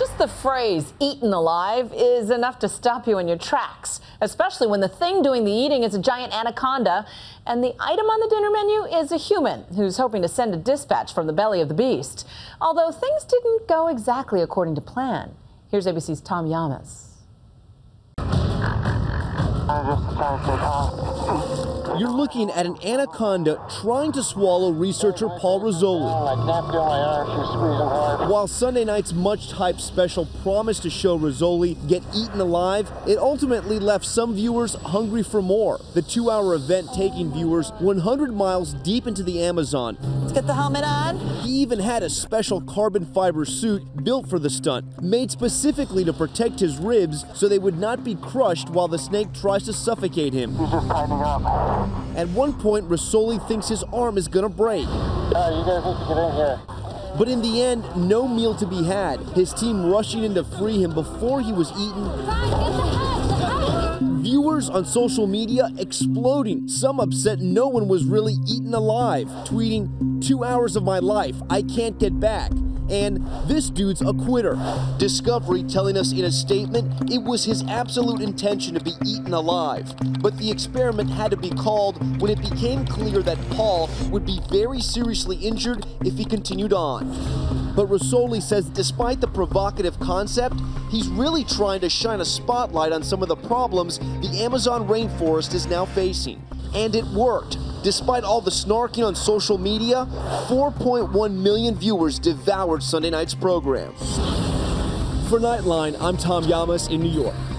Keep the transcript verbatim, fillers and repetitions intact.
Just the phrase eaten alive is enough to stop you in your tracks, especially when the thing doing the eating is a giant anaconda and the item on the dinner menu is a human who's hoping to send a dispatch from the belly of the beast. Although things didn't go exactly according to plan. Here's A B C's Tom Yamas. You're looking at an anaconda trying to swallow researcher Paul Rizzoli. While Sunday night's much-hyped special promised to show Rizzoli get eaten alive, it ultimately left some viewers hungry for more. The two-hour event taking viewers one hundred miles deep into the Amazon. Let's get the helmet on. He even had a special carbon fiber suit built for the stunt, made specifically to protect his ribs so they would not be crushed while the snake tries to suffocate him. He's just tightening up. At one point, Rizzoli thinks his arm is gonna break. Uh, you guys need to get in here. But in the end, no meal to be had. His team rushing in to free him before he was eaten. Viewers on social media exploding, some upset no one was really eaten alive, tweeting, two hours of my life, I can't get back. And this dude's a quitter. Discovery telling us in a statement it was his absolute intention to be eaten alive. But the experiment had to be called when it became clear that Paul would be very seriously injured if he continued on. But Rizzoli says despite the provocative concept, he's really trying to shine a spotlight on some of the problems the Amazon rainforest is now facing. And it worked. Despite all the snarking on social media, four point one million viewers devoured Sunday night's program. For Nightline, I'm Tom Yamas in New York.